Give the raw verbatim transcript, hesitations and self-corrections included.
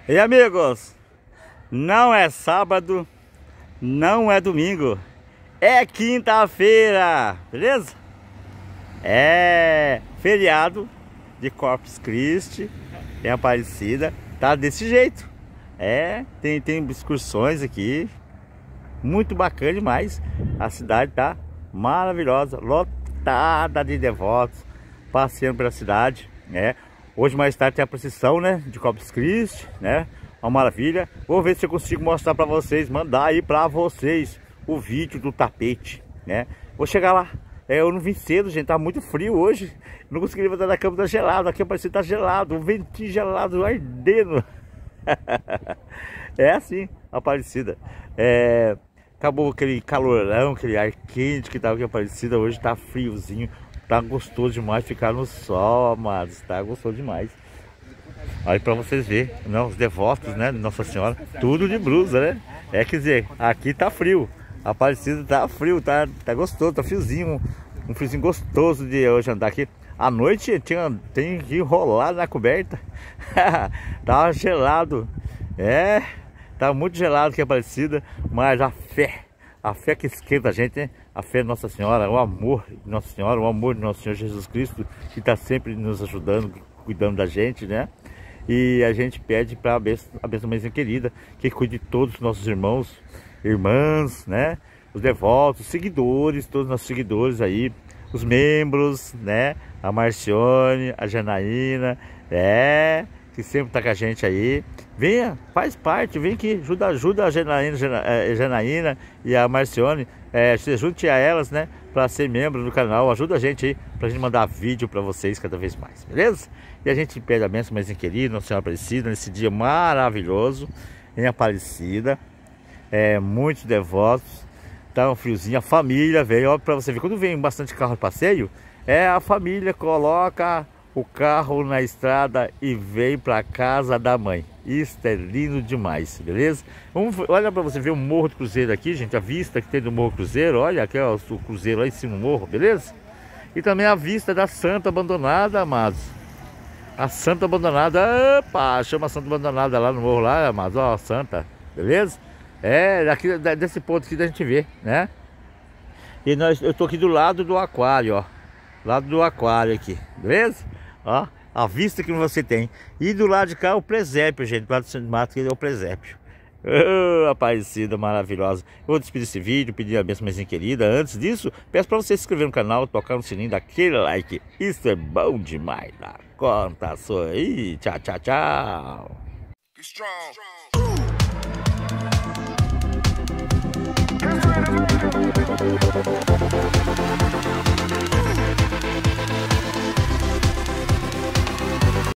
E amigos, não é sábado, não é domingo, é quinta-feira, beleza? É feriado de Corpus Christi em Aparecida, tá desse jeito. É, tem, tem excursões aqui, muito bacana demais. A cidade tá maravilhosa, lotada de devotos, passeando pela cidade, né? Hoje mais tarde tem a procissão, né, de Corpus Christi, né? Uma maravilha. Vou ver se eu consigo mostrar pra vocês, mandar aí pra vocês o vídeo do tapete, né? Vou chegar lá. É, eu não vim cedo, gente, tá muito frio hoje. Não consegui levantar da cama, tá gelado. Aqui parece que tá gelado, um ventinho gelado, ardendo. É assim, Aparecida. É, acabou aquele calorão, aquele ar quente que tava aqui em Aparecida. Hoje tá friozinho, tá gostoso demais ficar no sol, amados. Tá gostoso demais. Olha pra vocês verem, não, os devotos, né, de Nossa Senhora, tudo de blusa, né? É, quer dizer, aqui tá frio. Aparecida tá frio, tá, tá gostoso, tá friozinho, um, um friozinho gostoso de hoje andar aqui. À noite tinha, tem que enrolar na coberta. Tava gelado. É, tá muito gelado aqui Aparecida, mas a fé, a fé que esquenta a gente, né? A fé de Nossa Senhora, o amor de Nossa Senhora, o amor de Nosso Senhor Jesus Cristo, que tá sempre nos ajudando, cuidando da gente, né? E a gente pede para a benção mãezinha querida, que cuide de todos os nossos irmãos, irmãs, né? Os devotos, os seguidores, todos os nossos seguidores aí, os membros, né? A Marcione, a Janaína, é, que sempre tá com a gente aí. Venha, faz parte, vem aqui, ajuda, ajuda a Janaína, a Janaína e a Marcione, é, se junte a elas, né? Para ser membro do canal, ajuda a gente aí, pra gente mandar vídeo para vocês cada vez mais, beleza? E a gente pede a bênção, mãezinha querida, Nossa Senhora Aparecida, nesse dia maravilhoso em Aparecida. É, muitos devotos, tá um friozinho, a família veio, ó, pra você ver, quando vem bastante carro de passeio, é a família coloca o carro na estrada e vem pra casa da mãe. Isso é lindo demais, beleza? Vamos, olha pra você ver o Morro do Cruzeiro aqui, gente, a vista que tem do Morro Cruzeiro, olha aqui, ó, o Cruzeiro lá em cima do morro, beleza? E também a vista da Santa Abandonada, amados. A Santa Abandonada, opa, chama a Santa Abandonada lá no morro lá, amados, ó, a Santa, beleza? É, daqui, desse ponto aqui da gente vê, né? E nós, eu tô aqui do lado do aquário, ó. Lado do aquário aqui, beleza? Ó, a vista que você tem. E do lado de cá é o presépio, gente. Do lado do centro de mato que é o presépio. Oh, Aparecida maravilhosa. Eu vou despedir esse vídeo, pedir a bênção mãezinha querida. Antes disso, peço pra você se inscrever no canal, tocar no sininho, daquele like. Isso é bom demais. Dá conta sua aí. Tchau, tchau, tchau. Strong.